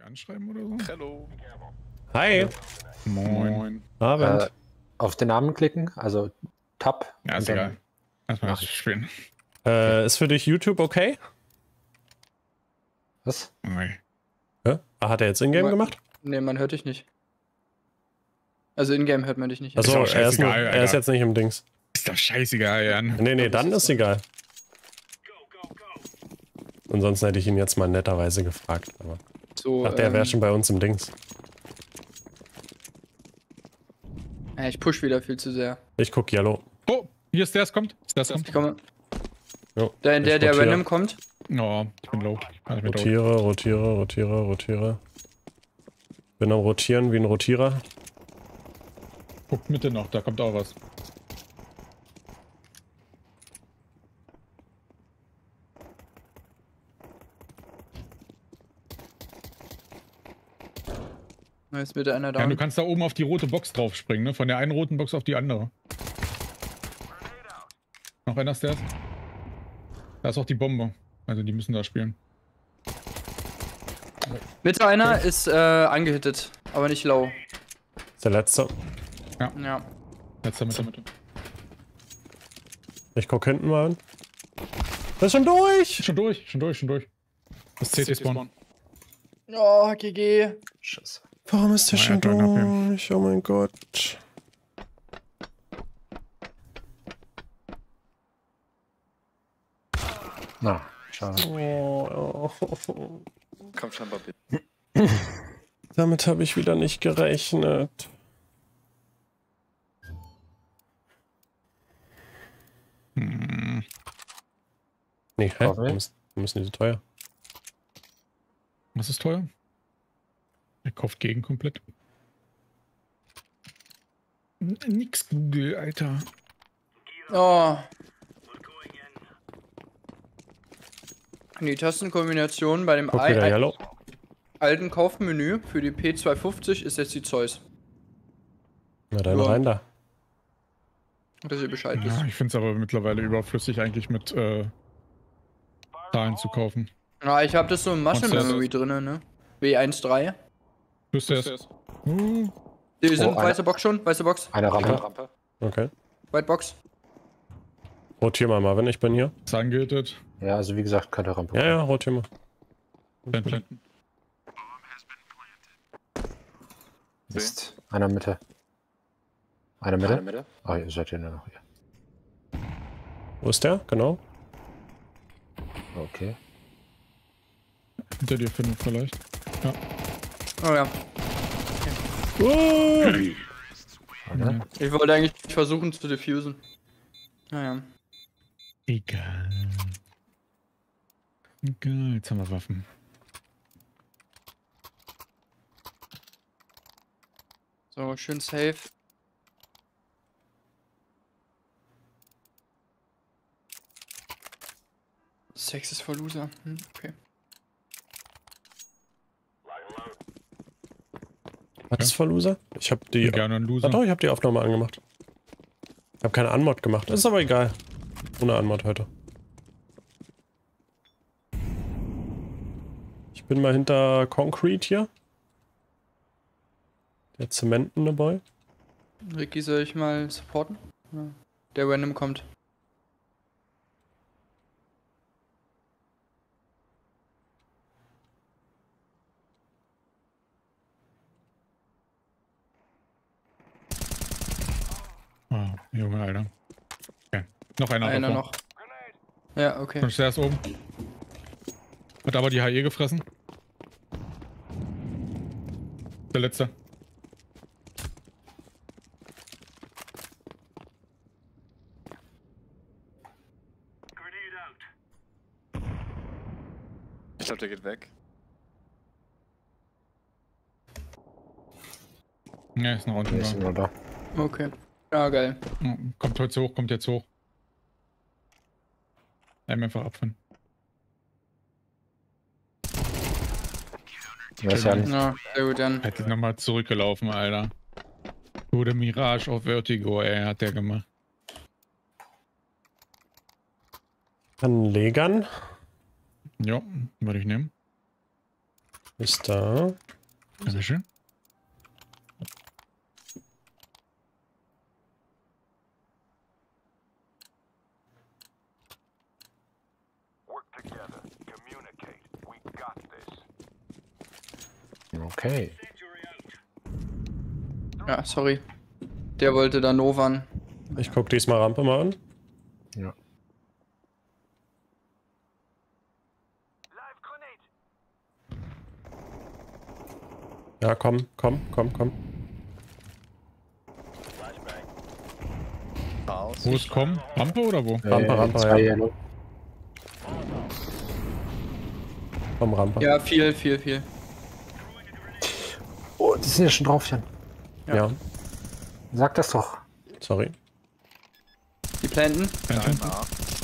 anschreiben oder so? Hallo. Hi. Moin. Abend. Auf den Namen klicken, also Tab. Ja, ist egal. Erstmal das spielen. Ist für dich YouTube okay? Was? Okay. Hä? Hat er jetzt Ingame gemacht? Ne, man hört dich nicht. Also Ingame hört man dich nicht. Achso, Ist auch er ist scheißegal, jetzt nicht im Dings. Ist doch scheißegal, Jan. Nee, dann ist egal. Ansonsten hätte ich ihn jetzt mal netterweise gefragt. Aber So, ich dachte, er wäre schon bei uns im Dings. ja, ich push wieder viel zu sehr. Ich guck Yellow. Oh, hier ist der, es kommt. Ich komme. Jo, Der ich rotiere. random kommt. Oh, ich bin low. Ich bin Rotiere. Bin am Rotieren wie ein Rotierer. Guckt Mitte noch, da kommt auch was. Da ist Mitte einer Ja, da. du kannst da oben auf die rote Box drauf springen, ne? Von der einen roten Box auf die andere. Noch einer Stairs. Da ist auch die Bombe. Also die müssen da spielen. Mitte einer ist angehittet, aber nicht low. Ist der letzte. Ja. Letzter Mitte. Ich guck hinten mal an. Das ist schon durch! Schon durch. Das CT Spawn. Oh, GG. Scheiße. Warum ist der Ja, schon er hat einen durch? Oh mein Gott. Na, schade. Oh. Komm schon, Bobby. Damit habe ich wieder nicht gerechnet. Hm. Nee, hä? Warum? Warum ist die so teuer? Was ist teuer? Er kauft gegen komplett. Nix Google, Alter. Oh. Die Tastenkombination bei dem Guck wieder Yellow. alten Kaufmenü für die P250 ist jetzt die Zeus. Na dann Ja. rein da. Dass ihr Bescheid wisst. Ja, ich finde es aber mittlerweile überflüssig, eigentlich mit Zahlen zu kaufen. Ja, ich habe das so im Muscle Monster- Memory drin, ne? W13. Wüsste es. Die sind eine- weiße Box schon, weiße Box. Eine Rampe. Rampe. Okay. White Box. Rotier mal, Marvin, ich bin hier. Zahlen gehittet. Ja, also wie gesagt, könnte Rampe. Ja, rotier mal. Planten. Mist. Einer Mitte. Eine Mitte? Ah, ihr seid ja nur noch hier. Wo ist der? Genau. Okay. Hinter dir finden vielleicht. Ja. Oh ja. Eine. Ich wollte eigentlich versuchen zu diffusen. Naja. Egal. Egal, jetzt haben wir Waffen. So, schön safe. Sex ist voll Loser. Okay. Was ist für Loser? Ich hab die. Gerne ein Loser. Ah, doch, ich hab die Aufnahme angemacht. Ich hab keine Unmod gemacht. Ist aber egal. Ohne Unmod heute. Ich bin mal hinter Concrete hier. Der zementende Boy. Ricky, soll ich mal supporten? Ja. Der random kommt. Oh, Junge, Alter. Okay. Noch einer. Einer davor. noch. Ja, okay. Und der ist oben. Hat aber die HE gefressen. Der letzte. Ich glaube, der geht weg. Ja, ist noch unten. Der ist Da. nur da. Okay. Ja, geil. Oh, kommt heute hoch, kommt jetzt hoch. Einfach abfahren. Ja, ist ja nicht. Ja, sehr gut, dann. Hätte nochmal zurückgelaufen, Alter. Gute Mirage auf Vertigo, ey, hat der gemacht. Kann Legern. Ja, würde ich nehmen. Ist da. Dankeschön. Okay. Ja, sorry. Der wollte da Novan. Ich guck diesmal Rampe mal an. Ja. Ja, komm. Chaos. Wo ist kommen? Rampe oder wo? Rampe, zwei ja. Yellow. Komm, Rampe. Ja, viel. Oh, die sind ja schon drauf, Jan. Ja. Sag das doch. Sorry. Die planten. Nein, A.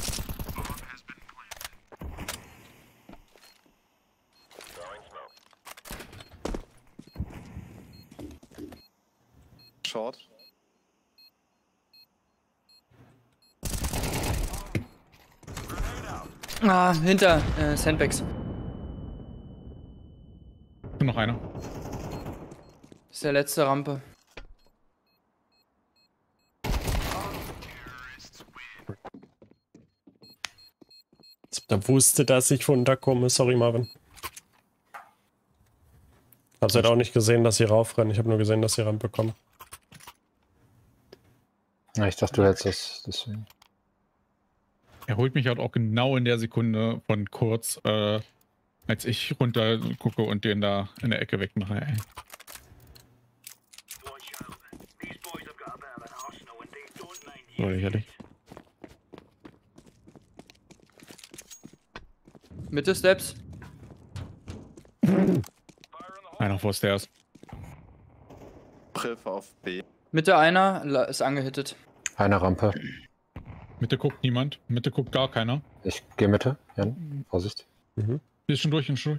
Short. Ah, hinter Sandbags. Noch einer. Das ist der letzte Rampe. Da wusste, dass ich von da komme. Sorry, Marvin. Hab's halt auch nicht gesehen, dass sie raufrennen. Ich habe nur gesehen, dass sie Rampe kommen. Ja, ich dachte, du hättest das deswegen. Er holt mich halt auch genau in der Sekunde von kurz, als ich runter gucke und den da in der Ecke wegmache. Ey. So lächerlich. Mitte Steps. Einer vor Stairs. Hilfe auf B. Mitte einer ist angehittet. Eine Rampe. Mitte guckt niemand. Mitte guckt gar keiner. Ich gehe Mitte. Jan, Vorsicht. Mhm. Ist schon durch, ist schon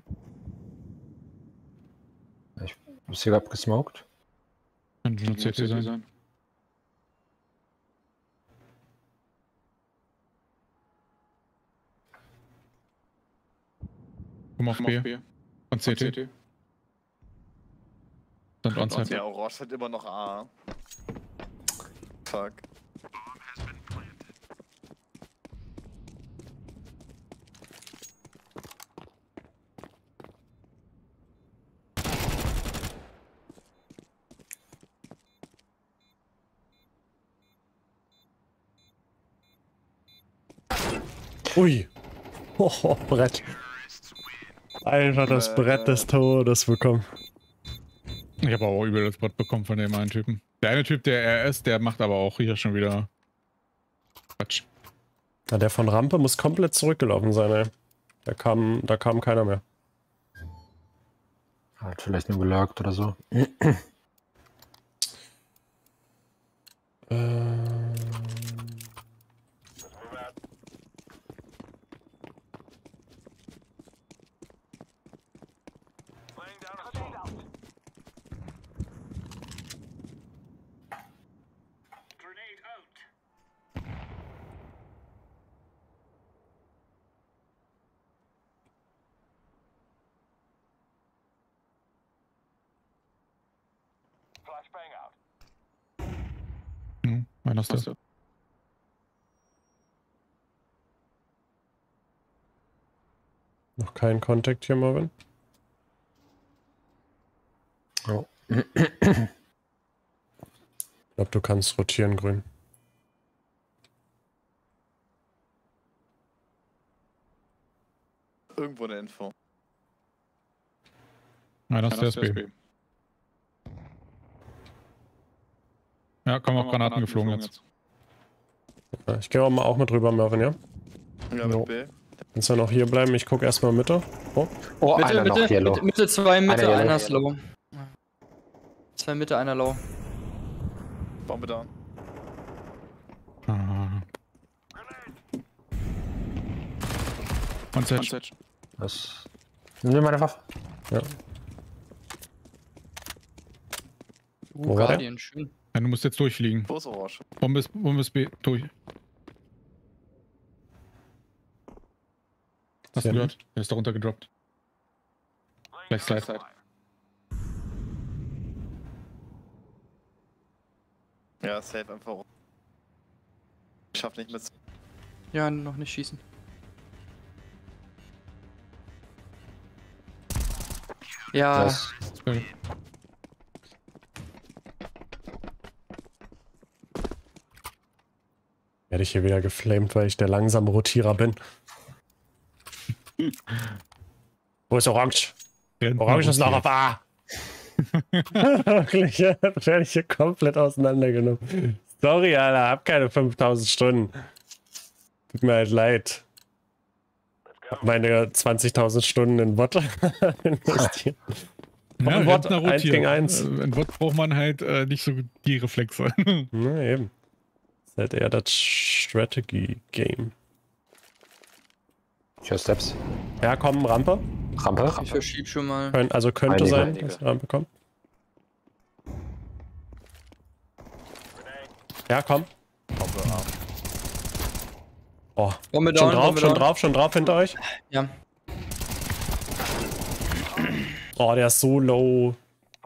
durch. Bist du abgesmoked? Kann nur CT sein. Komm auf B. Von CT. Sind on-site. Der Orange hat immer noch A. Fuck. Ui. Oh, Brett. Alter, das Brett des Todes bekommen. Ich habe auch übel das Brett bekommen von dem einen Typen. Der eine Typ, der RS, der macht aber auch hier schon wieder Quatsch. Ja, der von Rampe muss komplett zurückgelaufen sein, ey. Da kam keiner mehr. Hat vielleicht nur gelagert oder so. Einer ist das. Noch kein Kontakt hier, Marvin. Oh. Ich glaube, du kannst rotieren, grün. Irgendwo eine Info. Einer ist der SB. Ja, kommen auch Granaten geflogen jetzt. Ja, ich gehe auch mit rüber, Marvin, ja? Ja, Jo. mit B. Kannst du noch hier bleiben? Ich gucke erstmal Mitte. Oh, Oh, Mitte, einer noch Yellow. Mitte 2, Mitte, Yellow. einer ist low. 2 Mitte, einer low. Bombe down. Ah. On-Set. Was? Nimm meine Waffe. ja. Wo war der? Guardian, schön. Ja, du musst jetzt durchfliegen. Wo ist Orange? Bombe ist B. Durch. Hast du Sehr gehört? Der ist da runter gedroppt. Backside. Ja, safe einfach. Ich schaff nicht mit. Ja, noch nicht schießen. Ja, Das. Werde ich hier wieder geflamed, weil ich der langsame Rotierer bin. Wo ist Orange? Orange ist noch auf A. Wirklich, ja, werde ich hier komplett auseinandergenommen. Sorry, Alter, hab keine 5000 Stunden. Tut mir halt leid. Hab meine 20.000 Stunden in Bot investiert. Ja, Ein Bot, Rentner 1 gegen 1. In Bot braucht man halt nicht so die Reflexe. Na eben. Das ist halt eher das Strategy-Game. Ich höre Steps. Ja, komm, Rampe. Rampe. ich verschieb schon mal. Also könnte Einige, sein, einige. dass Rampe kommt. Ja, komm. Oh, Bombe schon down, drauf, Bombe schon down. drauf, schon drauf hinter euch. Ja. Oh, der ist so low.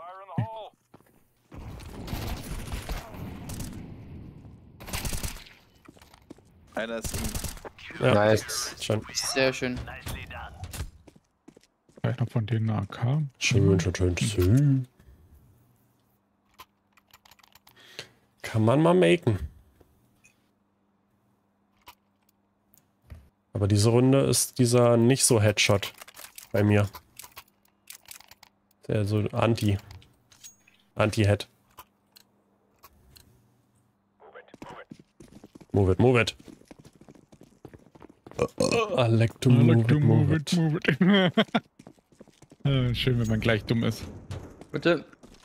Einer ist im. Ja, Nice. schon. Sehr schön. Vielleicht noch von denen eine AK. Schön, schön, schön, schön. Kann man mal maken. Aber diese Runde ist dieser nicht so Headshot bei mir. Der so Anti-Head. Move it, move it. I like to move it. Schön, wenn man gleich dumm ist. Bitte.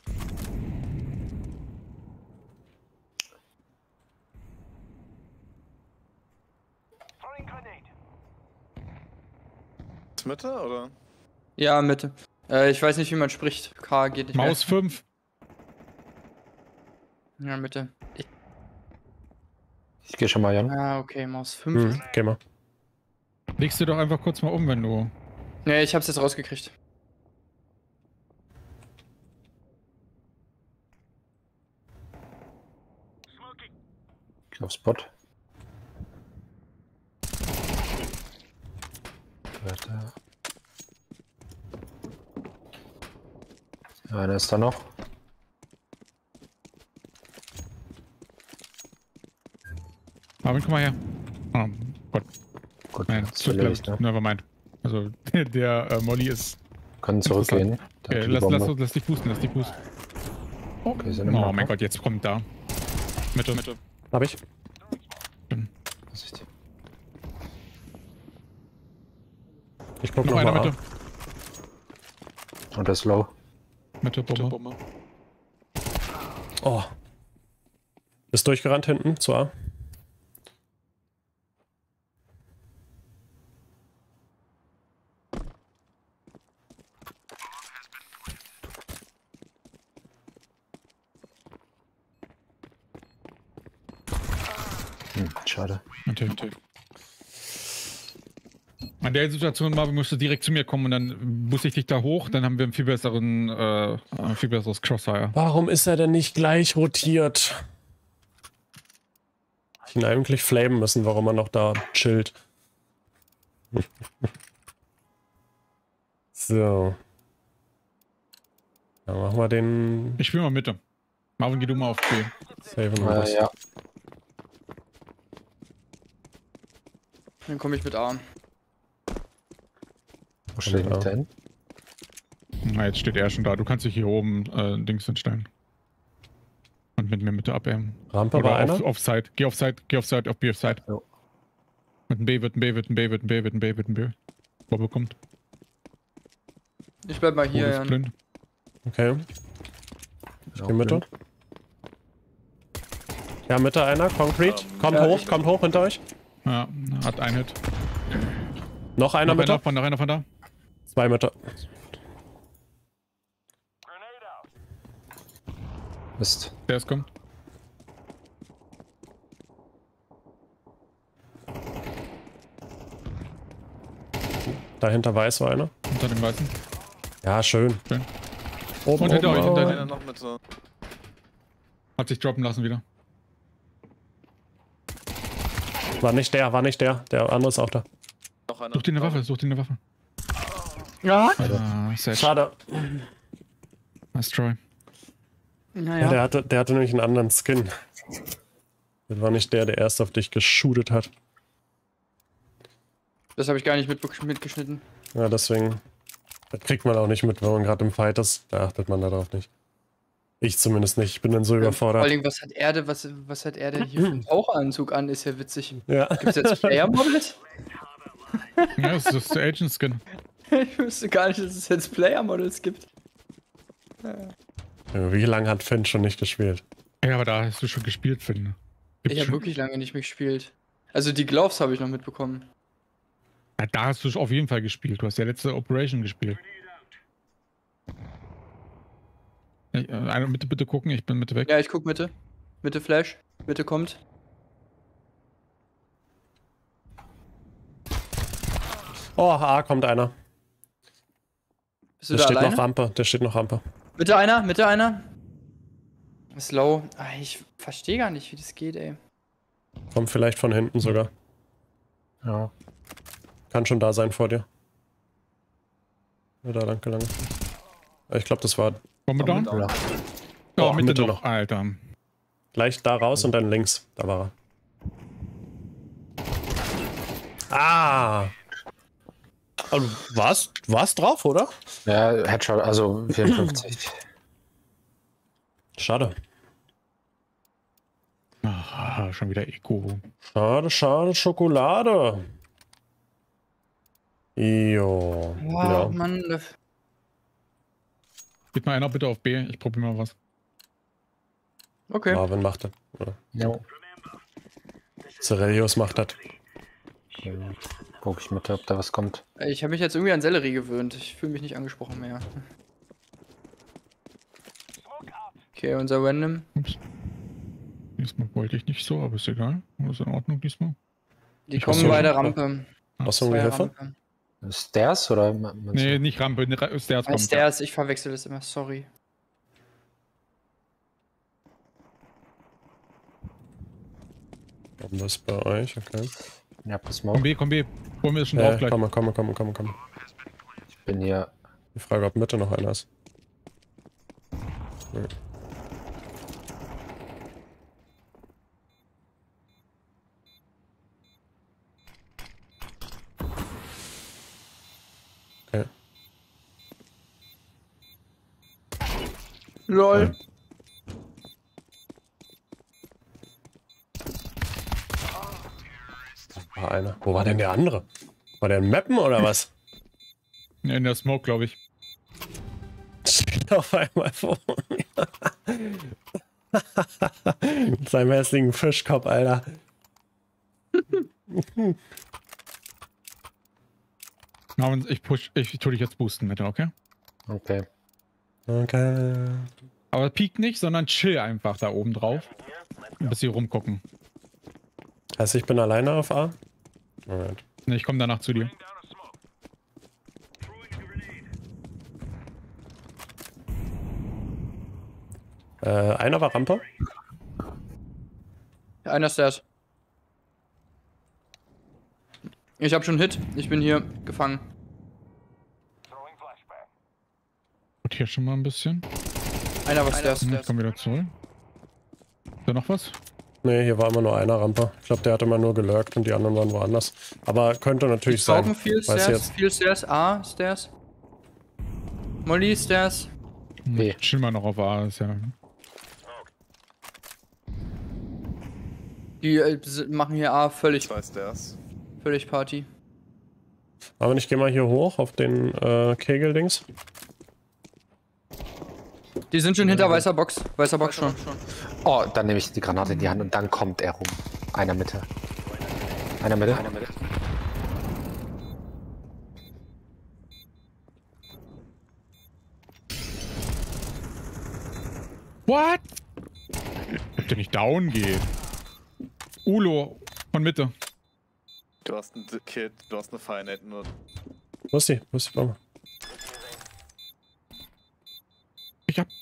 Ist Mitte oder? Ja, Mitte. Ich weiß nicht, wie man spricht. K geht nicht Maus 5. mehr. Ja, Mitte. Ich gehe schon mal, Jan. Ah, okay, Maus 5. Geh mal. Legst du doch einfach kurz mal um, wenn du. Ne, ich hab's jetzt rausgekriegt. Ich auf Spot. Weiter. Einer ist da noch. Marvin, komm mal her. Oh Gott, Gut, nein, das ist zu erledigt, ne? nevermind. Also, der Molly ist. Können zurückgehen. Okay, Danke, die lass Bombe. dich boosten, lass dich boosten. Okay, sind immer Oh noch mein noch. Gott, jetzt kommt da. Mitte. Hab ich. Vorsicht. Ich guck Noch noch einer mal. Mitte. Und das Low. Mitte, Bombe. Oh. Ist durchgerannt hinten zu A. Schade. Natürlich. An der Situation, Marvin, musst du direkt zu mir kommen und dann booste ich dich da hoch, dann haben wir ein viel besseres Crossfire. Warum ist er denn nicht gleich rotiert? Ich ihn eigentlich flamen müssen, warum er noch da chillt. So. Dann machen wir den Ich spiele mal Mitte. Marvin, geh du mal auf B. Saven raus. Ja. Dann komme ich mit A. Wo stehe ich Ja. mit hin? Na, jetzt steht er schon da. Du kannst dich hier oben Dings hinstellen. Und mit mir Mitte abhängen. Rampe Oder war einer. auf Side. Geh auf Side, auf B auf Side. Jo. Mit ein B, wird ein B, wird ein B, wird ein B, wird ein B, wird ein B. Bobbe kommt. Ich bleib mal hier, Bobbe ist Jan. blind. Okay. Ich Ja, geh Mitte. blind. Ja, Mitte einer. Concrete. Kommt ja, hoch, kommt hoch hinter euch. Ja, hat einen Hit. Noch einer Mitte. Noch einer von da. 2 Mitte. Mist. Der ist kommt. Dahinter weiß war einer. Unter dem Weißen. Ja, schön. Schön. Oben, Und hinter euch, hinter Einer noch mit so. Hat sich droppen lassen wieder. War nicht der, Der andere ist auch da. Noch einer. Such dir eine Waffe, such dir eine Waffe. Ja. Ah, Sage. Schade. Nice try. Ja, Naja. der hatte nämlich einen anderen Skin. Das war nicht der erst auf dich geshootet hat. Das habe ich gar nicht mitgeschnitten. Ja, deswegen. Das kriegt man auch nicht mit, wenn man gerade im Fight ist. Da achtet man darauf nicht. Ich zumindest nicht. Ich bin dann so Vor überfordert. allem, was hat er denn hier für einen Taucheranzug an? Ist ja witzig. Ja. Gibt's jetzt Player Models? Ja, das ist der Agent Skin. Ich wüsste gar nicht, dass es jetzt Player Models gibt. Wie lange hat Finn schon nicht gespielt? Ja, aber da hast du schon gespielt, Finn. Ich habe wirklich lange nicht mehr gespielt. Also die Gloves habe ich noch mitbekommen. Ja, da hast du auf jeden Fall gespielt. Du hast ja letzte Operation gespielt. Einer Mitte bitte gucken, ich bin Mitte weg. Ja, ich guck Mitte. Mitte Flash. Mitte kommt. Oh, A kommt einer. Bist du Der da steht alleine? noch Rampe. Der steht noch Rampe. Mitte einer, Mitte einer. Slow. Ich verstehe gar nicht, wie das geht, ey. Kommt vielleicht von hinten sogar. Ja. Kann schon da sein vor dir. Ja, da lang gelangt. Ich glaube, das war Bombe down? Ja. Oh, Oh, Mitte Mitte noch, noch. Alter. gleich da raus und dann links. Da war er. Ah! Also, war's drauf, oder? Ja, Headshot, also 54. Schade. Ah, schon wieder Eco. Schade, schade, Schokolade. Jo. Oh, Ja. Mann. Geht mal einer bitte auf B, ich probiere mal was. Okay. Marvin macht das. Oder Ja. Cerelius macht das. Guck ich mit, ob da was kommt. Ich habe mich jetzt irgendwie an Sellerie gewöhnt. Ich fühle mich nicht angesprochen mehr. Okay, unser Random. Ups. Diesmal wollte ich nicht so, aber ist egal. Alles in Ordnung diesmal. Die Ich kommen versuche- bei der Rampe. Brauchst du irgendwie Zwei Hilfe? Rampe. Stairs oder? meinst du? Nee, nicht Rampe, Stairs kommt. Stairs, ich verwechsel das immer, sorry. Warum das bei euch? Okay. Ja, pass Komm mal. B, holen wir schon drauf gleich. Komm. Ich bin hier. Die Frage, ob Mitte noch einer ist. Ja. Okay. LOL. War einer. Wo war denn der andere? War der in Mappen oder was? Ja, in der Smoke, glaube ich. Steht auf einmal vor mir. Mit seinem hässlichen Fischkopf, Alter. Marvin, ich tue dich jetzt boosten, bitte, okay? Okay. Okay. Aber peak nicht, sondern chill einfach da oben drauf. Bis sie rumgucken. Heißt, ich bin alleine auf A? Moment. Ne, ich komme danach zu dir. Einer war Rampe. Einer Stairs. Ich habe schon Hit. Ich bin hier gefangen. Und hier schon mal ein bisschen. Einer war Stairs. Ich komme wieder zurück. Ist da noch was? Ne, hier war immer nur einer Rampe. Ich glaube, der hat immer nur gelurkt und die anderen waren woanders. Aber könnte natürlich Ich sein. brauche viel Weiß Stairs. jetzt. Viel Stairs. A, Stairs. Molly, Stairs. B. Chill mal noch auf A, ist ja. Die machen hier A völlig Zwei Stairs. Party. Aber ich gehe mal hier hoch auf den Kegel-Dings. Die sind schon hinter weißer Box. Weißer Box schon. Oh, dann nehme ich die Granate in die Hand und dann kommt er rum. Einer Mitte. Einer Mitte. What? Ob der nicht down geht. Ulo von Mitte. Du hast einen Kit, du hast eine Finite nur. Wo ist die? Wo ist die Bombe? dich ab.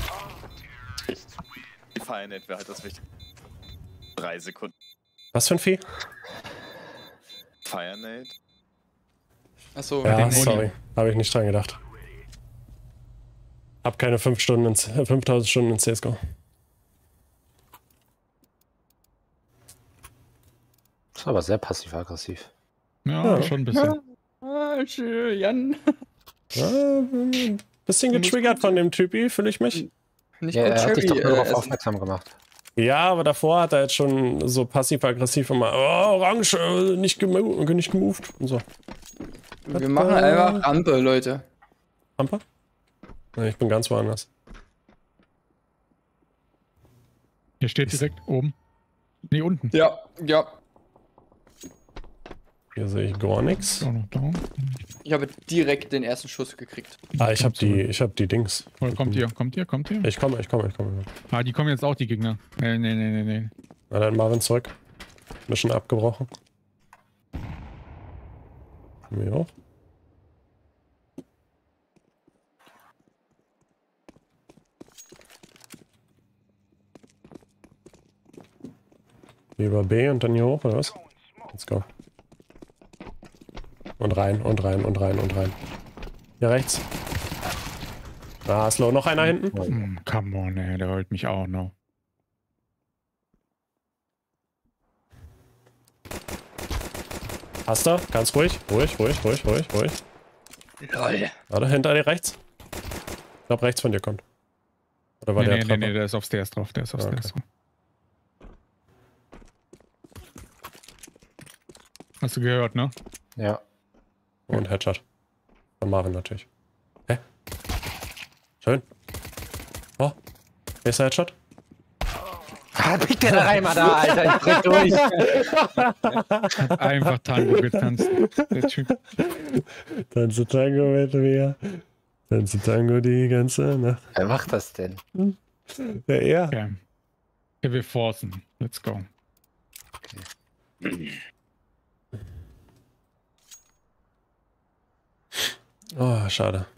Die Firenet wäre halt das Wichtige. 3 Sekunden. Was für ein Vieh? Firenet. Achso, Ja, den sorry. Habe ich nicht dran gedacht. Hab keine 5000 Stunden in CSGO. Das ist aber sehr passiv-aggressiv. Ja, Ja. schon ein bisschen. schön, Jan. Ja, bisschen getriggert von dem Typi, fühle ich mich. Nicht Ja, gut er hat dich doch Cherry nur darauf essen. aufmerksam gemacht. Ja, aber davor hat er jetzt schon so passiv-aggressiv immer Orange, nicht gemoved und so. Wir machen einfach Rampe, Leute. Rampe? Nee, ich bin ganz woanders. Hier steht direkt oben. Nee, unten. Ja, ja. Hier sehe ich gar nichts. Auch noch da. Ich habe direkt den ersten Schuss gekriegt. Ah, ich hab die Dings. Oh, kommt ihr. Ich komme. Ah, die kommen jetzt auch, die Gegner. Nee. Na dann Marvin zurück. Mission abgebrochen. Mir auch. Hier über B und dann hier hoch, oder was? Let's go. Und rein. Hier rechts. Ah, Slow, noch einer hinten. Come on, ey, der holt mich auch noch. Hast du? Ganz ruhig. Ruhig. Lol. Warte, hinter dir rechts. Ich glaube, rechts von dir kommt. Oder war der Treffer? Nee, der ist auf Stairs drauf. Der ist auf Okay. Stairs drauf. Hast du gehört, ne? Ja. Und Headshot. Von Marvin natürlich. Hä? Schön. Oh. Nächster Headshot. Pick der da rein, mal da, Alter. Ich drück durch. Einfach Tango getanzt. Der Typ. Tanze Tango mit mir. Tanze Tango die ganze Nacht. Wer macht das denn? Ja, er. Okay. Ja, wir forcen. Let's go. Oh, schade.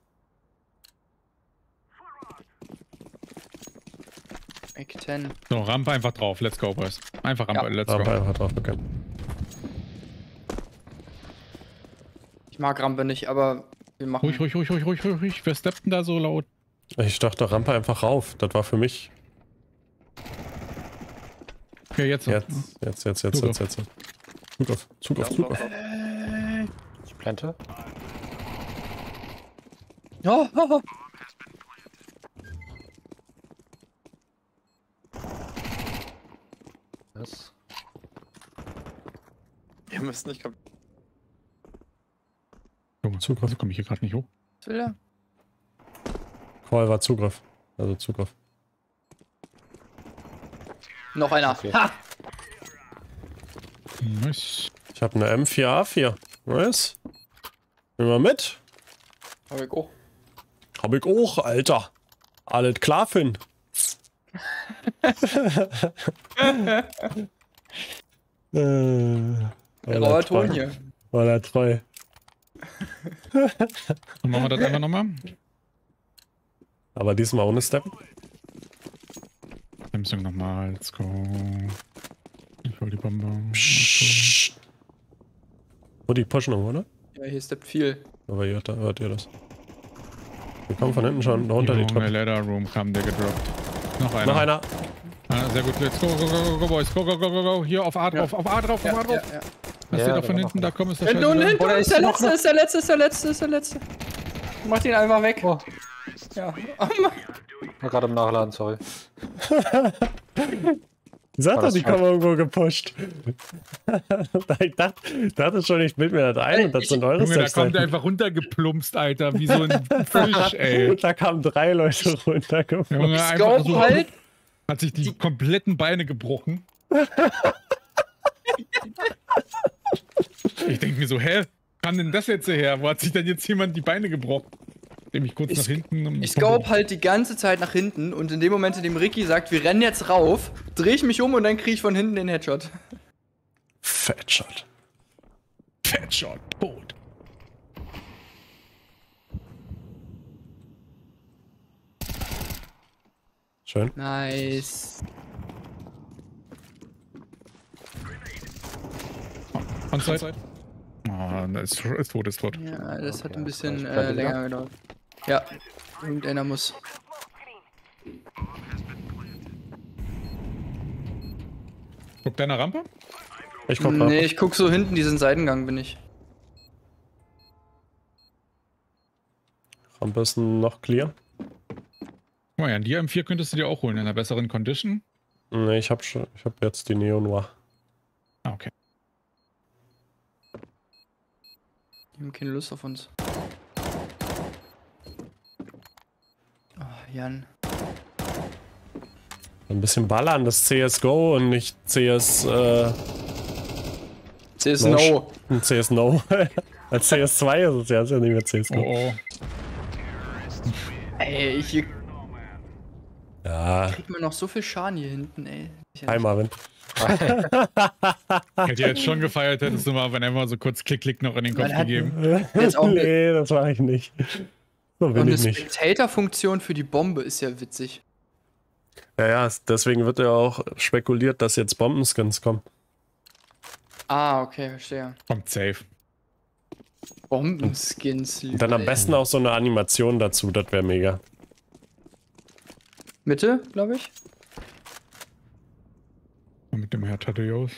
Egg 10. So, Rampe einfach drauf. Let's go, Boys. Einfach Rampe. Ja. Let's Rampe go. einfach drauf bekommen. Ich mag Rampe nicht, aber wir machen. Ruhig. Wer steppt denn da so laut? Ich dachte Rampe einfach rauf. Das war für mich. Okay, jetzt. Jetzt. Zug auf. Ich plante. Oh. Was? Ihr müsst nicht kommen. Junge, Zugriff. also komme ich hier gerade nicht hoch. Was will er? Call war Zugriff. Also Zugriff. Noch einer. Okay. Ha! Nice. Ich habe eine M4A4. Nice. Nimm mal mit. Hab ich auch. Hab ich auch, Alter. Alles klar, Finn. Rauer Ton hier. War treu. Dann machen wir das einfach nochmal. Aber diesmal ohne Step. Samsung nochmal. Let's go. Ich hol die Bombe. Psst. Oh, die pushen noch, oder? Ja, hier steppt viel. Aber hier hört ihr das. Wir kommen von hinten schon runter die Junge, Treppe. Ladder Room kam der gedroppt. Noch einer. Noch einer. Ah, sehr gut. Let's go, Boys. Go. Hier auf A drauf, auf A drauf. Ja. Hast du Ja, doch von wir hinten, da kommen ist der Hinten, Scheiße. hinten, Oder ist ist der noch letzte, ist der letzte. Mach den einfach weg. Oh, Ja. war gerade im Nachladen, sorry. Sag War doch, das die falsch? kommen irgendwo gepusht. Ich dachte schon, ich bild mir das ein und das sind eure Junge, da kommt der Steps. einfach runtergeplumpst, Alter, wie so ein Fisch, ey. Da kamen 3 Leute runtergepusht. Junge, einfach Scope so, halt. hat sich die kompletten Beine gebrochen. Ich denke mir so, hä? Kann denn das jetzt her? Wo hat sich denn jetzt jemand die Beine gebrochen? Indem ich kurz nach hinten... Ich scope halt die ganze Zeit nach hinten und in dem Moment, in dem Ricky sagt, wir rennen jetzt rauf, drehe ich mich um und dann kriege ich von hinten den Headshot. Fatshot. Fatshot, tot. Schön. Nice. Onside. Ah, ist tot. Ja, das hat Okay, ein bisschen vielleicht bleibt länger gedauert. Ja, irgendeiner muss. Guckt deiner Rampe? Ich guck Nee, ich guck so hinten, diesen Seitengang bin ich. Rampe ist noch clear. Guck mal, ja, die M4 könntest du dir auch holen in einer besseren Condition. Nee, ich hab jetzt die Neo Noir. Ah, okay. Die haben keine Lust auf uns. Oh, Jan. Ein bisschen ballern, das CSGO und nicht CS, CSNO. CS No. Als CS2 ist es ja nicht mehr CSGO. Oh, Ey, ich Ja, krieg mir noch so viel Schaden hier hinten, ey. hi Marvin. hätte jetzt schon gefeiert, hättest du mal, wenn einfach so kurz Klick noch in den Kopf Man hat- gegeben. Jetzt auch Nee, das mache ich nicht. So Und will eine ich nicht. Spectator-Funktion für die Bombe ist ja witzig. Ja, deswegen wird ja auch spekuliert, dass jetzt Bombenskins kommen. Ah, okay, verstehe. Kommt safe. Bombenskins. Und dann am besten auch so eine Animation dazu, das wäre mega. Mitte, glaube ich. Mit dem Herr Tadeus.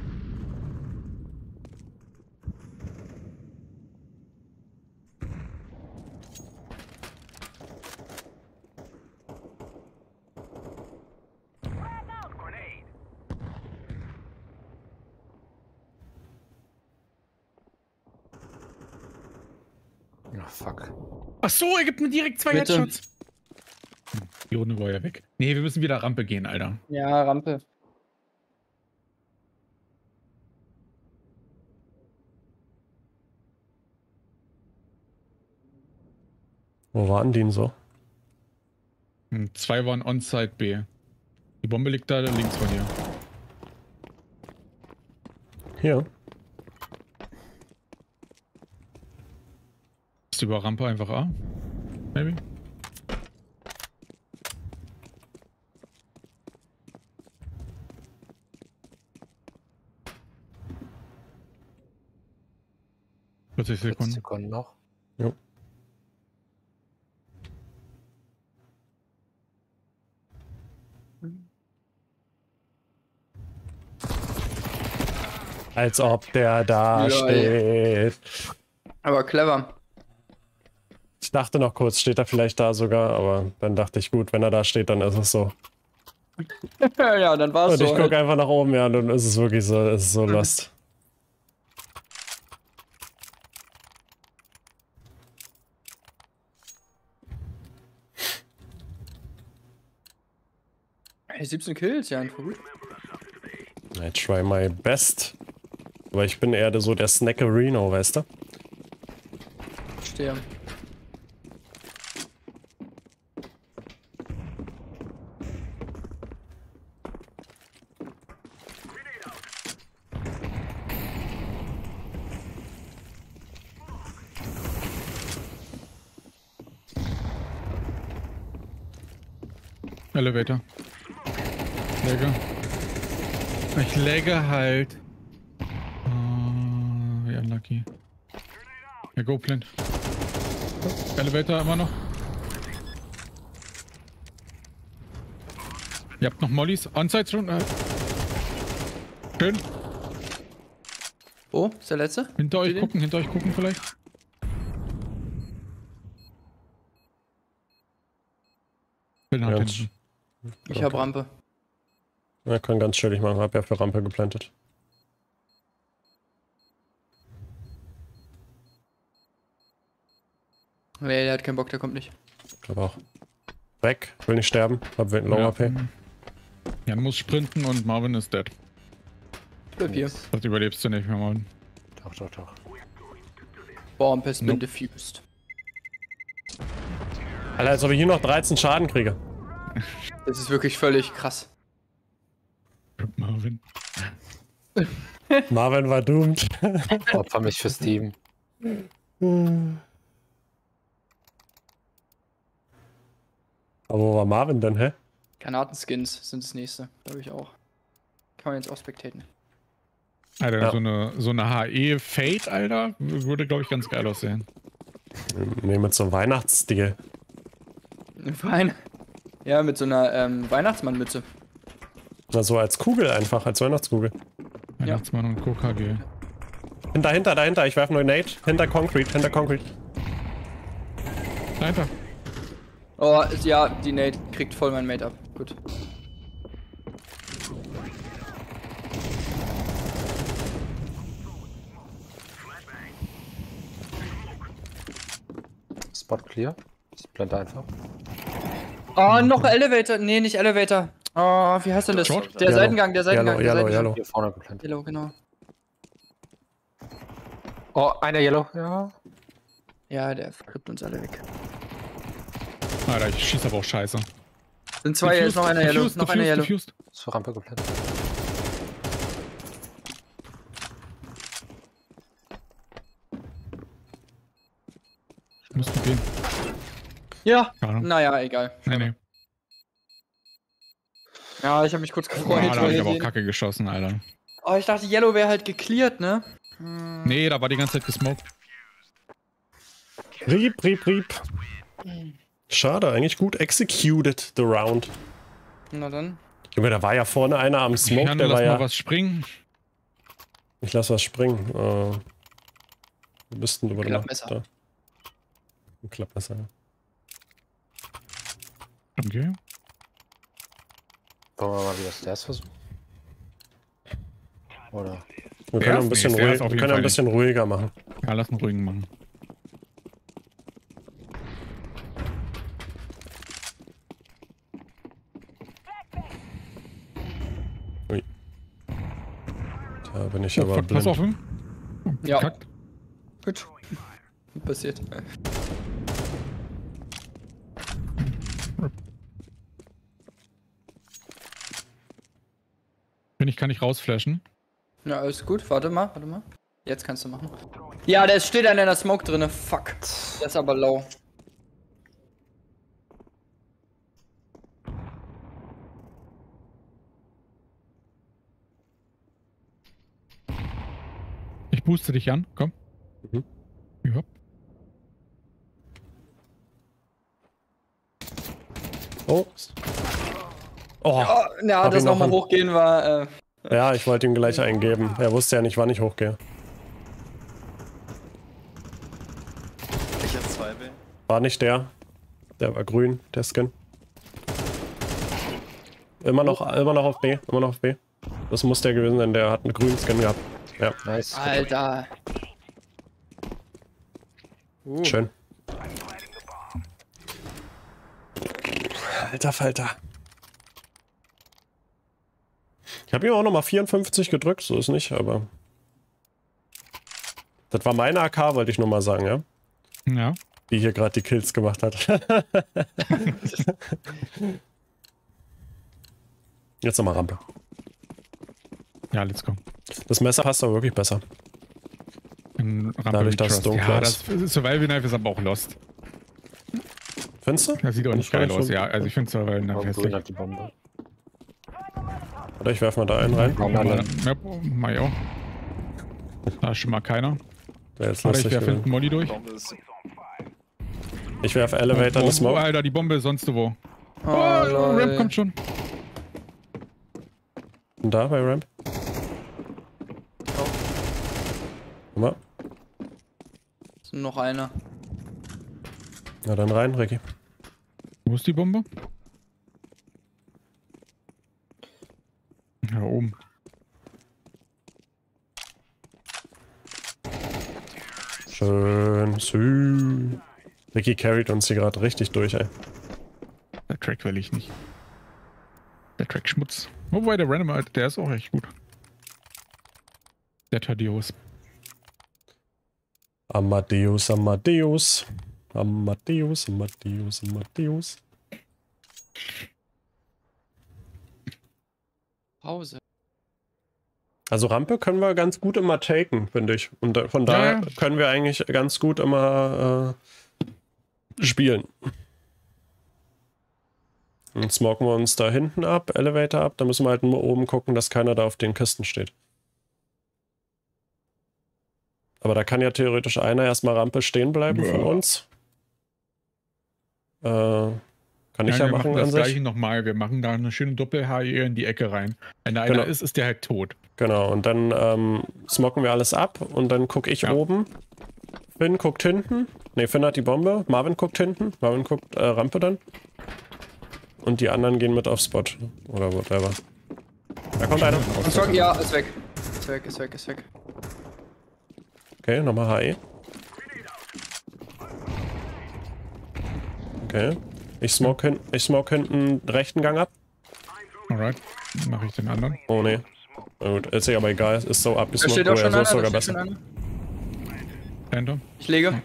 Ach, fuck. Ach so, er gibt mir direkt 2 Bitte. Headshots. Die Runde war ja weg. Nee, wir müssen wieder Rampe gehen, Alter. Ja, Rampe. Wo waren die denn so? 2 waren On-Site B. Die Bombe liegt da links von dir. Hier. Ist über Rampe einfach A? Maybe? Sekunden. Sekunden. Sekunden noch. Jo. Als ob der da Lol. steht. Aber clever. Ich dachte noch kurz, steht er vielleicht da sogar, aber dann dachte ich, gut, wenn er da steht, dann ist es so. Ja, dann war's Und ich so. gucke Halt. einfach nach oben, ja, und dann ist es wirklich so, es ist so lost. Hey, 17 Kills, ja, einfach gut. I try my best. Aber ich bin eher so der Snackerino, weißt du? Stehe. Elevator. Läge. Ich läge halt. Wie unlucky. Ja, go Plant. Elevator immer noch. Ihr habt noch Mollys. Onside schon. Schön. Oh, ist der letzte? Hinter euch Seht ihr gucken vielleicht. Bin Ja, halt jetzt- hinten. Ich hab Rampe. Ja, kann ganz chillig machen, hab ja für Rampe geplantet. Nee, der hat keinen Bock, der kommt nicht. Ich glaube auch. Weg, will nicht sterben, hab Low Ja. AP. Jan muss sprinten und Marvin ist dead. Bleib hier. Das überlebst du nicht mehr, Marvin. Doch, doch, doch. Bomb has been Nope. defused. Alter, als ob ich hier noch 13 Schaden kriege. Das ist wirklich völlig krass. Marvin. Marvin war doomed. Opfer mich fürs Team. Aber wo war Marvin denn, hä? Granatenskins sind das nächste, glaube ich auch. Kann man jetzt auch spectaten. Alter, Ja. so eine HE Fade, Alter, würde, glaube ich, ganz geil aussehen. Nee, mit so einem Weihnachtsstil. Fein. Ja, mit so einer Weihnachtsmannmütze. Also als Kugel einfach, als Weihnachtskugel. Weihnachtsmann und KKG. Dahinter, ich werfe nur Nate. Hinter Concrete. Dahinter. Oh, ja, die Nate kriegt voll mein Mate ab. Gut. Spot clear. Ich blende einfach. Oh, noch Elevator. Nee, nicht Elevator. Oh, wie heißt denn das? Short? Der Yellow. Seitengang, der Seitengang. Yellow. Hier vorne geblendet. Yellow, genau. Oh, einer Yellow. Ja. Ja, der kriegt uns alle weg. Alter, ich schieße aber auch scheiße. Sind zwei, jetzt noch einer Yellow. Noch einer Yellow. Diffused. Zur Rampe geblendet. Ich muss gehen. Ja. Keine Ahnung. Naja, egal. Nee. Ja, ich habe mich kurz Boah, gefreut. da hab weil ich aber auch den- Kacke geschossen, Alter. Oh, ich dachte, Yellow wäre halt gecleared, ne? Nee, da war die ganze Zeit gesmoked. Rieb. Schade, eigentlich gut executed, the round. Na dann. Junge, da war ja vorne einer am Smoke, Jan, der lass war mal ja... was springen. Ich lass was springen. Wo bist denn du? Warte mal. Klappmesser. Da. Ein Klappmesser, ja. Okay. Wollen wir mal wieder Stairs versuchen? Oder? Wir können ein bisschen, Nee, der ist auf wir jeden können Fall ein bisschen ruhiger machen. Ja, lass einen ruhigen machen. Ui. Da bin ich Oh, aber fuck, blind. pass auf, hm? Ja. Kackt. Gut. Passiert. Kann ich rausflashen. Ja, alles gut. Warte mal. Jetzt kannst du machen. Ja, der steht an der Smoke drinne. Fuck. Der ist aber low. Ich booste dich an, komm. Mhm. Ja. Oh. Oh. Oh, ja, Hab das ihn noch nochmal an. hochgehen war. Ja, ich wollte ihm gleich eingeben. Er wusste ja nicht, wann ich hochgehe. Ich jetzt 2B. War nicht der. Der war grün, der Skin. Immer noch auf B. Das muss der gewesen sein, der hat einen grünen Skin gehabt. Ja, Nice. Alter. schön. Alter Falter. Ich habe ihm auch nochmal 54 gedrückt, so ist nicht, aber... Das war meine AK, wollte ich nur mal sagen, ja? Ja. Die hier gerade die Kills gemacht hat. Jetzt nochmal Rampe. Ja, let's go. Das Messer passt aber wirklich besser. In Rampe Dadurch, dass es Retrust. dunkel Ja, ist. das Survival Knife ist aber auch lost. Findest du? Das sieht auch nicht Das war geil aus, schon- ja. Also ich finde Survival Knife Oh, grün hässlich. hat die Bombe. Oder ich werf mal da einen rein. Ja, mach ich auch. Da ist schon mal keiner. Der ist Warte, ich lustig werfe hinten gewesen. Molly durch. Bombe ist Ich werf Elevator in Oh, Smoke. Alter, die Bombe ist sonst wo. Oh, Oh, lol. Ramp kommt schon. Und da bei Ramp. Guck mal. Ist noch einer. Na dann rein, Ricky. Wo ist die Bombe? Ja, oben. Schön. Sü. Ricky carried uns hier gerade richtig durch, ey. Der Track will ich nicht. Der Track Schmutz. Wobei der Random, der ist auch echt gut. Der Thaddeus. Amadeus. Amadeus. Pause. Also Rampe können wir ganz gut immer taken, finde ich. Und von daher Ja. können wir eigentlich ganz gut immer spielen. Dann smoken wir uns da hinten ab, Elevator ab. Dann müssen wir halt nur oben gucken, dass keiner da auf den Kisten steht. Aber da kann ja theoretisch einer erstmal Rampe stehen bleiben von uns. Kann ich ja machen das an sich. gleiche nochmal. Wir machen da eine schöne Doppel-HE in die Ecke rein. Wenn da einer ist, ist der halt tot. Genau, und dann smoken wir alles ab und dann gucke ich oben. Finn guckt hinten. Ne, Finn hat die Bombe. Marvin guckt hinten. Marvin guckt Rampe dann. Und die anderen gehen mit auf Spot. Oder whatever. Da kommt einer. Ja, ist weg. Ist weg, ist weg, ist weg. Okay, nochmal HE. Okay. Ich smoke hinten rechten Gang ab. Alright. Dann mache ich den anderen. Oh ne. Na gut, ist ja aber egal. Ist so Da abgesmoked. steht auch schon so einer, ist da sogar steht schon besser. einer. Dahinter. Ich lege.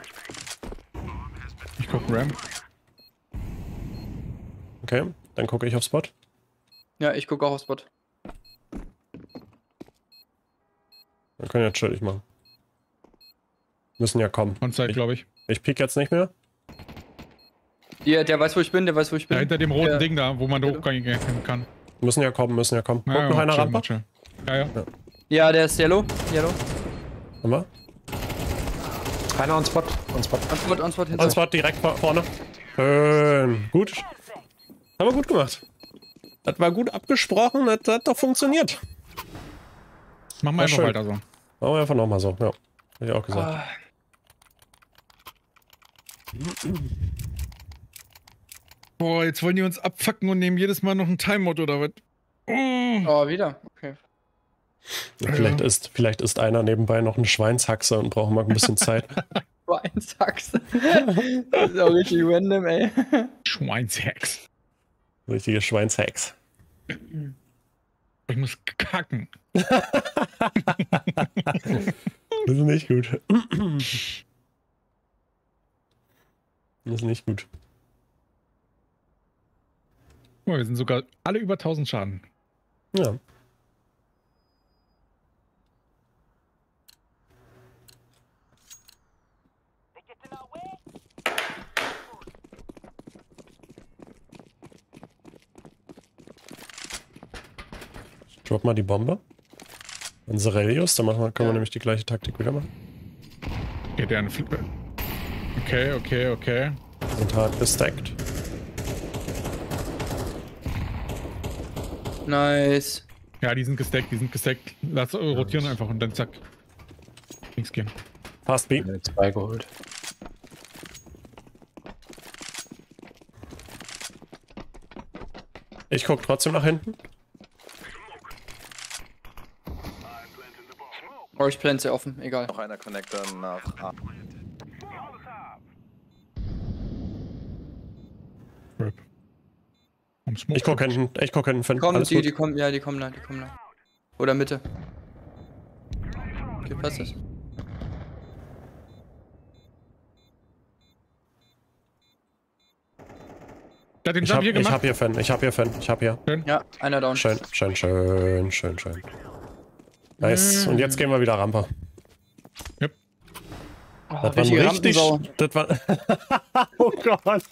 Ich gucke Ram. Okay, dann gucke ich auf Spot. Ja, ich gucke auch auf Spot. Dann können wir jetzt chillig machen. Müssen ja kommen. On-Site, glaube ich. Ich piek jetzt nicht mehr. Der weiß, wo ich bin, der weiß, wo ich bin. Ja, hinter dem roten Der- Ding da, wo man hochgehen kann. Müssen ja kommen, müssen ja kommen. Guckt Ja, noch einer chill, Rampe? chill. Ja. Ja, der ist Yellow. Yellow. Haben wir? Einer on Spot. On Spot. On Spot hinter. On Spot direkt vorne. Schön. Gut. Haben wir gut gemacht. Das war gut abgesprochen, das hat doch funktioniert. Machen wir War einfach schön. weiter so. Machen wir einfach nochmal so. Ja, hab ich auch gesagt. Ah, Boah, jetzt wollen die uns abfacken und nehmen jedes Mal noch ein Timeout oder was? oh, wieder. Okay. Vielleicht ist einer nebenbei noch eine Schweinshaxe und braucht mal ein bisschen Zeit. Schweinshax. Das ist auch richtig random, ey. Schweinshex. Richtige Schweinshex. Ich muss kacken. Das ist nicht gut. Das ist nicht gut. Guck mal, wir sind sogar alle über 1000 Schaden. Ja. Drop mal die Bombe. Unsere Relios, dann können wir nämlich die gleiche Taktik wieder machen. Geht der eine Flip? Okay. Sind hart gestackt. Nice. Ja, die sind gestackt. Lass rotieren einfach und dann zack. Links gehen. Fast B. 2 geholt. Ich guck trotzdem nach hinten. Oh, ich plan sehr offen, egal. Noch einer Connector nach A. Rip. Am Smoke. Ich guck hinten, Finn. Kommen Alles die, gut. die kommen da. Oder Mitte. Okay, passt das. Der hat den Ich Jump hab hier gemacht. hier Finn. Ich hab hier. Ja, einer down. Schön. Nice. Und jetzt gehen wir wieder Rampe. Oh, Das war ein richtige richtig. Rampensau. Das war. Oh Gott.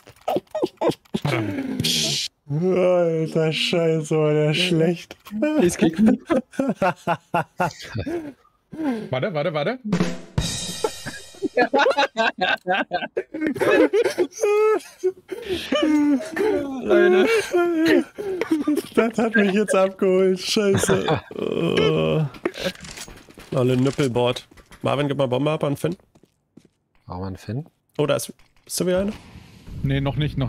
Alter Scheiße, war der schlecht. Please kick me. Warte. Leute. Das hat mich jetzt abgeholt. Scheiße. Alle Nippelboard. Marvin, gib mal Bombe ab an Finn. Machen wir einen Finn? Oh, da ist du wieder eine? Nee, noch nicht.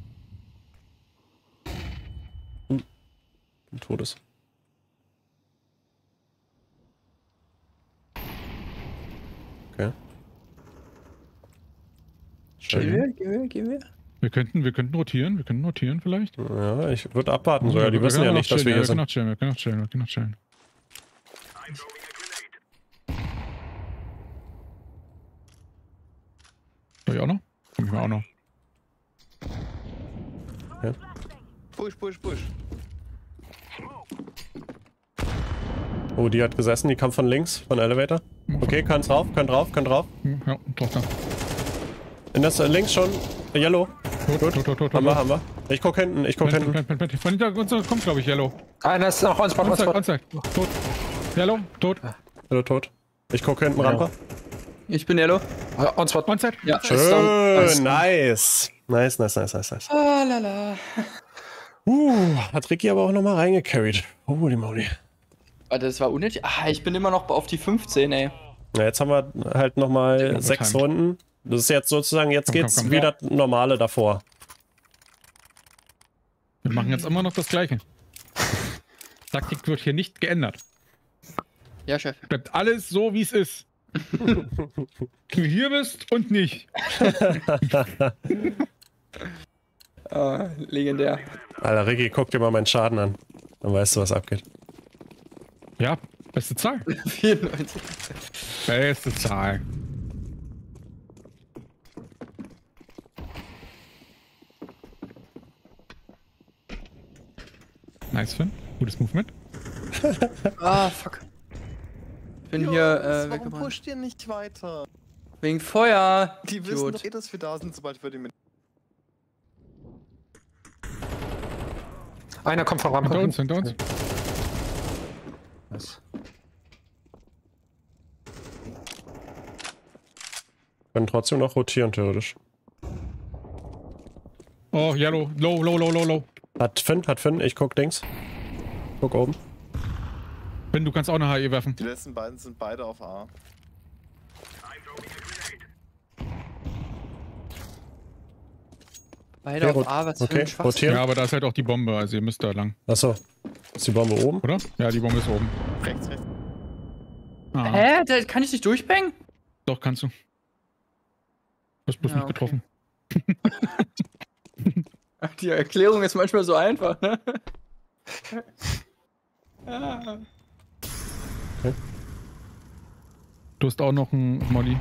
Ein Todes. Okay. Schön. Gehen wir. Wir könnten rotieren vielleicht. Ja, ich würde abwarten sogar. Die wissen ja nicht, dass wir hier sind. Wir können noch chillen. Soll ich auch noch? Komm ich mal auch noch. Okay. Push. Oh, die hat gesessen. Die kam von links, von Elevator. Okay, kann drauf. Ja, doch da. In das links schon. Yellow. Tot. Haben wir. Ich guck hinten, ich guck hinten. Von hinter uns kommt, glaube ich, Yellow. Einer ist noch on-spot, Onside. Tot. Yellow, tot. Yellow tot. Ich guck hinten, Rampe. Ich bin Yellow. On-spot. Onside. Ja, Schön, nice. Nice. Ah, lala. Hat Ricky aber auch nochmal reingecarried. Holy moly. Warte, das war unnötig. Ah, ich bin immer noch auf die 15, ey. Ja, jetzt haben wir halt nochmal 6 Runden. Das ist jetzt sozusagen, jetzt geht's wieder normale davor. Wir machen jetzt immer noch das Gleiche. Taktik wird hier nicht geändert. Ja, Chef. Bleibt alles so, wie es ist. Du hier bist und nicht. Legendär. Alter, Ricky, guck dir mal meinen Schaden an. Dann weißt du, was abgeht. Ja, beste Zahl. 94. Beste Zahl. Nice, Finn. Gutes Movement. Ah, fuck. Ich bin hier Warum weggebrannt. pusht ihr nicht weiter? Wegen Feuer. Die Idiot. wissen doch eh, dass wir da sind, sobald wir die mit. Einer kommt von Rampe. Hinter uns. Nice. Können trotzdem noch rotieren, theoretisch. Oh, Yellow. Low. Hat Finn, ich guck links. Guck oben. Finn, du kannst auch eine HE werfen. Die letzten beiden sind beide auf A. Beide Okay, auf A, was für okay, ein Schwachsinn. rotieren. Ja, aber da ist halt auch die Bombe, also ihr müsst da lang. Achso. Ist die Bombe oben? Oder? Ja, die Bombe ist oben. Rechts. Ah, Hä? Da kann ich nicht durchbangen? Doch, kannst du. Du hast bloß Ja, nicht getroffen. Ach, die Erklärung ist manchmal so einfach, ne? Ah. Du hast auch noch einen Molly.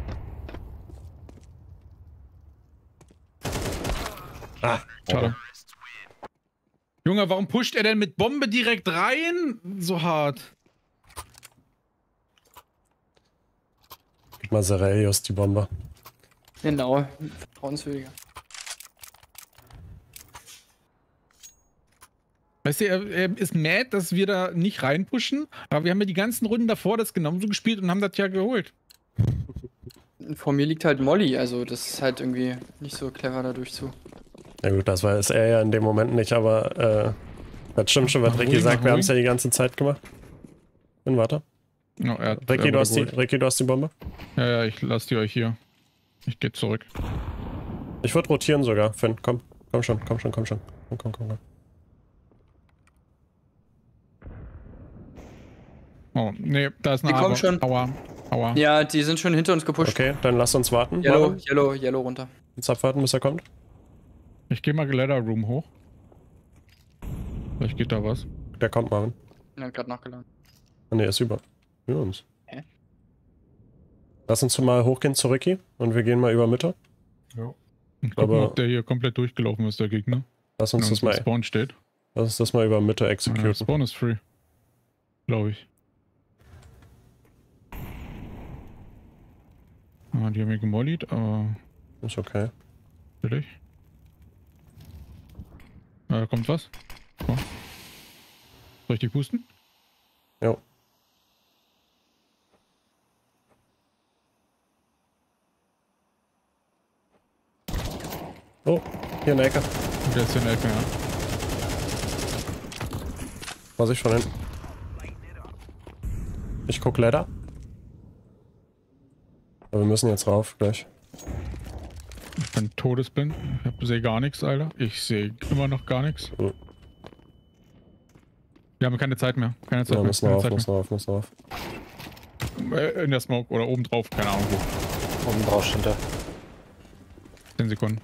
Ah, Schade. Junge, warum pusht er denn mit Bombe direkt rein? So hart. Gib mal Serelius die Bombe. Genau, vertrauenswürdiger. Weißt du, er ist mad, dass wir da nicht reinpushen, aber wir haben ja die ganzen Runden davor das genauso gespielt und haben das ja geholt. Vor mir liegt halt Molly, also das ist halt irgendwie nicht so clever da durchzu. Ja gut, das weiß er ja in dem Moment nicht, aber das stimmt schon, was Ricky sagt, wir haben es ja die ganze Zeit gemacht. Und warte. Oh, er hat, Ricky, er du hast geholt. die Bombe? Ja, ich lasse die euch hier. Ich gehe zurück. Ich würde rotieren sogar, Finn, komm schon. Komm. Oh, nee, da ist eine Die kommen schon. Aua. Ja, die sind schon hinter uns gepusht. Okay, dann lass uns warten. Yellow runter. Jetzt abwarten, bis er kommt. Ich gehe mal Ladder Room hoch. Vielleicht geht da was. Der kommt, Marvin. Er hat gerade nachgeladen. Ah, ne, ist über uns. Hä? Lass uns mal hochgehen zu Ricky und wir gehen mal über Mitte. Ja. Und gucken, Aber- ob der hier komplett durchgelaufen ist, der Gegner. Lass uns das mal, Spawn steht. über Mitte Ja, executen. Spawn ist free. Glaube ich. Ah, die haben hier gemollied, aber Ist okay. natürlich. Da kommt was. So. Soll ich die pusten? Jo. Oh, hier in der Ecke. Der ist in der Ecke, ja. Vorsicht von hinten. Ich guck Ladder. Aber wir müssen jetzt rauf, gleich. Ich bin todesblind. Ich sehe gar nichts, Alter. Ich sehe immer noch gar nichts. Oh. Wir haben keine Zeit mehr. Keine Zeit Ja, mehr. müssen Keine rauf, Zeit müssen rauf. mehr. In der Smoke oder oben drauf, keine Ahnung wo. Oben drauf stand er. 10 Sekunden.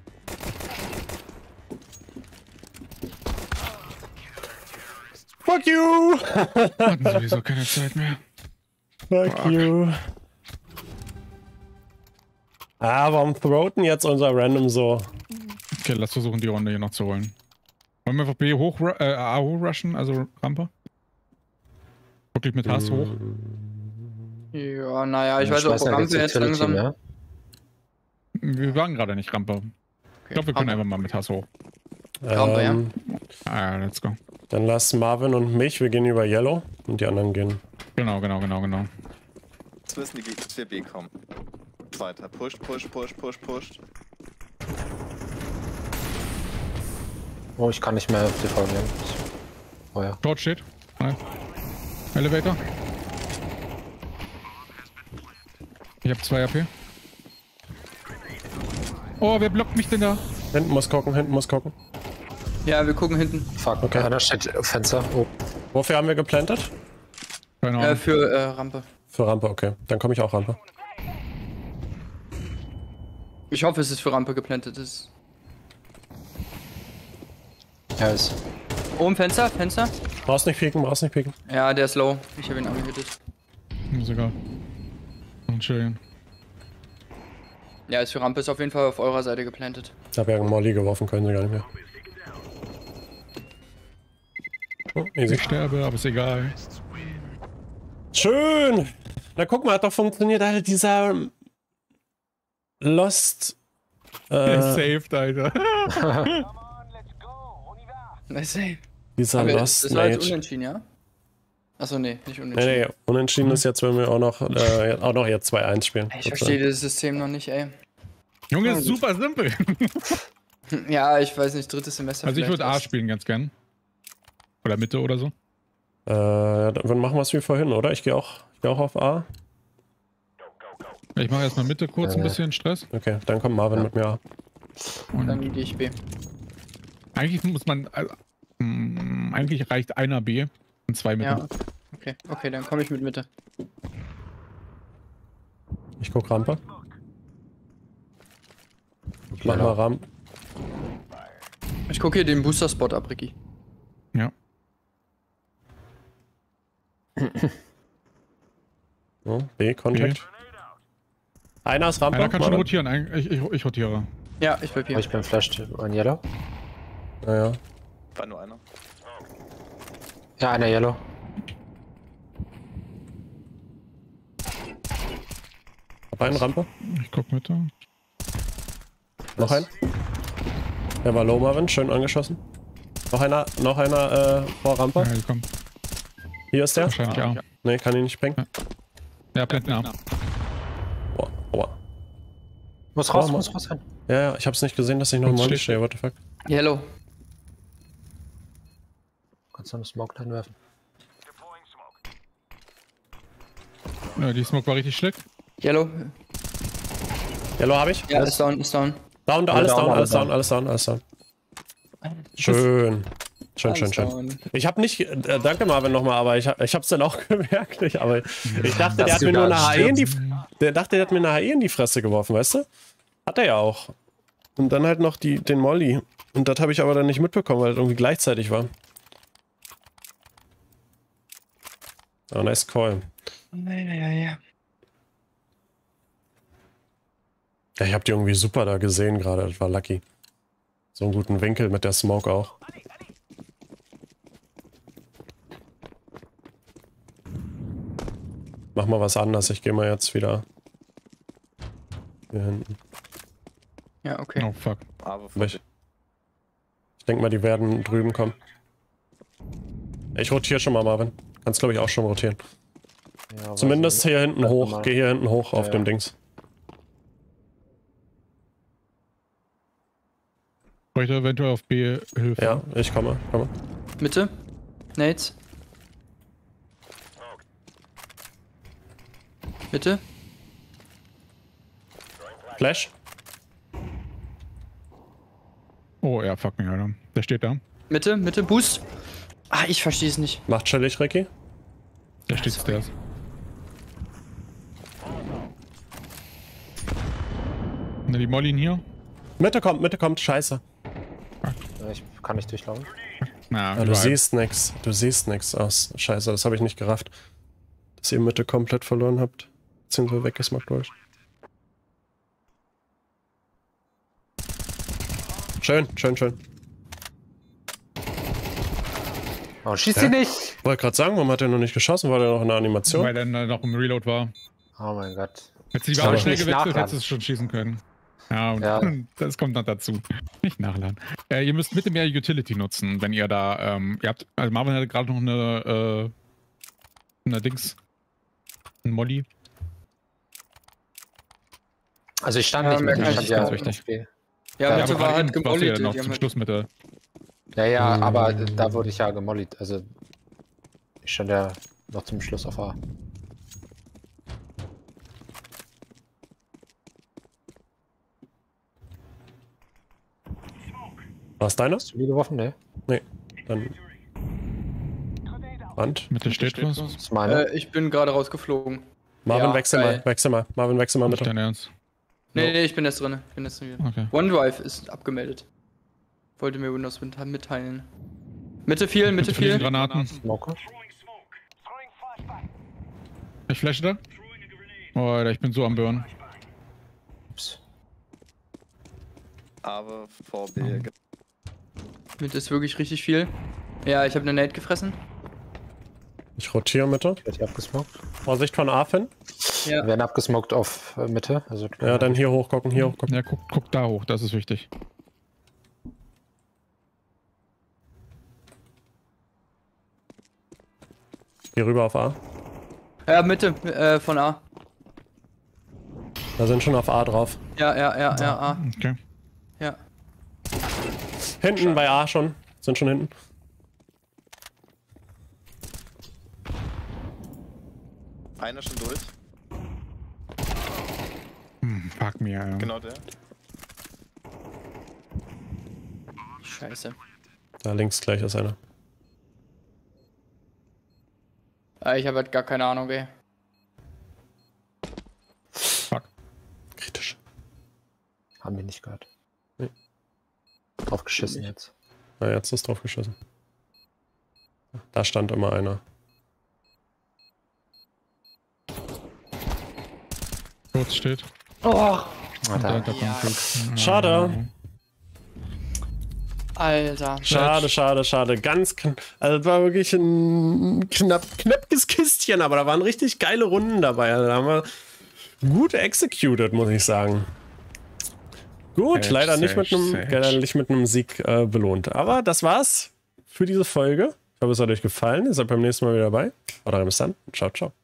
Fuck you! Hatten sowieso keine Zeit mehr. Fuck you. Ah, warum throaten jetzt unser Random so? Okay, lass versuchen, die Runde hier noch zu holen. Wollen wir einfach B hoch, A hoch rushen, also Rampe? Wirklich mit Hass hoch? Ja, naja, ich weiß auch, wo Rampe jetzt langsam. Ja? Wir waren gerade nicht Rampe. Ich glaube, wir können einfach mal mit Hass hoch. Rampe, ja. Ah, let's go. Dann lass Marvin und mich, wir gehen über Yellow und die anderen gehen. Genau. Jetzt müssen die Gegner 4B kommen. Weiter. Push. Oh, ich kann nicht mehr defolgen. Oh ja. Short steht. Nice. Elevator. Ich hab 2 AP. Oh, wer blockt mich denn da? Hinten muss gucken. Ja, wir gucken hinten. Fuck, Okay. einer steht Fenster. Oh. Wofür haben wir geplantet? Keine Ahnung. Für Rampe. Für Rampe, okay. Dann komme ich auch Rampe. Ich hoffe, es ist für Rampe geplantet. Ist. Ja, ist. Oben Fenster. Brauchst nicht pieken. Ja, der ist low. Ich habe ihn angehittet. Ist egal. Und chillen. Ja, ist für Rampe, ist auf jeden Fall auf eurer Seite geplantet. Ich habe ja einen Molly geworfen, können sie gar nicht mehr. Oh, easy. Ich sterbe, aber ist egal. Schön! Na guck mal, hat doch funktioniert, Alter, dieser Lost. Saved, Alter. Nice. Dieser Aber Lost das war jetzt Mage. unentschieden, ja? Achso, nee, nicht unentschieden. Nee, unentschieden ist jetzt, wenn wir auch noch jetzt 2-1 spielen. Ich verstehe das System noch nicht, ey. Junge, ist super simpel. Ja, ich weiß nicht, drittes Semester. Also ich vielleicht würde A erst. spielen ganz gern. Oder Mitte oder so. Dann machen wir es wie vorhin, oder? Ich gehe auch auf A. Ich mache erstmal Mitte kurz ein bisschen Stress. Okay, dann kommt Marvin mit mir A. Dann gehe ich B. Eigentlich muss man. Eigentlich reicht einer B und 2 Mitte. Ja. Okay, dann komme ich mit Mitte. Ich guck Rampe. Mach mal Rampe. Ich gucke hier den Booster-Spot ab, Ricky. Ja. So, B, Contact. Einer ist Rampe. Einer kann schon Marvin. rotieren. Ich rotiere. Ja, ich bleib hier. Oh, ich bin flashed an Yellow. Naja. War nur einer. Ja, einer Yellow. Hab einen Rampe. Ich guck Mitte. Noch ein. Der war low, Marvin. Schön angeschossen. Noch einer vor Rampe. Ja, komm. Hier ist der. Wahrscheinlich A. Ne, kann ihn nicht sprengen. Ja, Blenden A. Boah. Muss raus sein. Ja, ich hab's nicht gesehen, dass ich noch im Und Molly steht- stehe. What the fuck? Yellow. Kannst du einen Smoke reinwerfen? Ja, die Smoke war richtig schlecht. Yellow. Yellow hab ich. Ja, ist down. Down, alles down. Schön. Schön. Down. Ich hab nicht, danke Marvin nochmal, aber ich hab's dann auch gemerkt. Ich dachte, der Dass hat du mir nur da eine HE in die, stirbst. der dachte, der hat mir eine HE in die Fresse geworfen, weißt du? Hat er ja auch. Und dann halt noch den Molly. Und das habe ich aber dann nicht mitbekommen, weil es irgendwie gleichzeitig war. Oh, nice call. Ja. Ja, ich hab die irgendwie super da gesehen gerade, das war lucky. So einen guten Winkel mit der Smoke auch. Mach mal was anders, ich gehe mal jetzt wieder hier hinten. Ja, okay. Oh fuck. Aber Ich denke mal, die werden drüben kommen. Ich rotiere schon mal, Marvin. Kannst glaube ich auch schon rotieren. Ja, Zumindest hier hinten Bleib hoch. mal. Geh hier hinten hoch auf Ja, dem ja. Dings. Bräuchte eventuell auf B Hilfe. Ja, ich komme. Mitte. Nades. Mitte. Flash. Oh ja, fuck mich, Alter. Der steht da. Mitte. Boost. Ah, ich verstehe es nicht. Macht chillig, Ricky. Der steht stairs. Na, die Mollin hier. Mitte kommt. Scheiße. Ich kann nicht durchlaufen. Na, Ja, du überall. siehst nix. Aus. Scheiße, das habe ich nicht gerafft. Dass ihr Mitte komplett verloren habt. Beziehungsweise weggesmackt wurde. Schön. Oh, schieß sie nicht! Wollte gerade sagen, warum hat er noch nicht geschossen? War der noch in der Animation? Weil dann noch im Reload war. Oh mein Gott. Hättest du die Aber Waffe schnell nicht gewechselt, nachladen. hättest du es schon schießen können. Ja, und Ja. das kommt noch dazu. Nicht nachladen. Ihr müsst Mitte mehr Utility nutzen, wenn ihr da, also Marvin hatte gerade noch eine Dings, ein Molly. Also ich stand Ja, nicht mit, ich merke stand ich, ja ganz im wichtig. Spiel. Ja, Ja, Mitte aber war halt warst du gemolligt. ja noch die haben zum halt- Schluss Mitte. Ja, aber da wurde ich ja gemolligt. Also ich stand ja noch zum Schluss auf A. War es deiner? Hast du die geworfen? Ne? Nee. Dann. Wand. Mitte steht was. Das ist meine. Ich bin gerade rausgeflogen. Marvin, Ja, wechsel geil. mal. Wechsel mal. Marvin, wechsel mal Nicht bitte. dein Ernst. Nee, ich bin jetzt drin. Ich bin jetzt drin wieder. Okay. OneDrive ist abgemeldet. Wollte mir Windows mitteilen. Mitte viel, Mitte fliegen viel. Granaten. Smoke. Ich flashe da. Oh, Alter, ich bin so am Burn. Ups. Aber VB. Mitte ist wirklich richtig viel. Ja, ich habe eine Nade gefressen. Ich rotiere Mitte. Wird hier abgesmoked. Vorsicht von A, Finn. Ja. Wir werden abgesmoked auf Mitte. Also Ja, dann hier hochgucken, hier hochgucken. Ja, guck da hoch, das ist wichtig. Hier rüber auf A. Ja, Mitte von A. Da sind schon auf A drauf. Ja, A. Okay. Ja. Hinten bei A schon. Sind schon hinten. Einer schon durch. Fuck mir, ja. Genau der. Scheiße. Da links gleich ist einer. Ich habe halt gar keine Ahnung, ey. Fuck. Kritisch. haben wir nicht gehört. Nee. Drauf geschissen jetzt. Na, jetzt ist drauf geschossen. Da stand immer einer. Kurz steht. Oh, Und da. da kommt Schade. Alter. Schade. Ganz knapp. Also, es war wirklich ein knappiges Kistchen, aber da waren richtig geile Runden dabei. Also, da haben wir gut executed, muss ich sagen. Gut, Sage, leider nicht mit einem Sieg belohnt. Aber das war's für diese Folge. Ich hoffe, es hat euch gefallen. Ihr seid beim nächsten Mal wieder dabei. Oder bis dann. Ciao, ciao.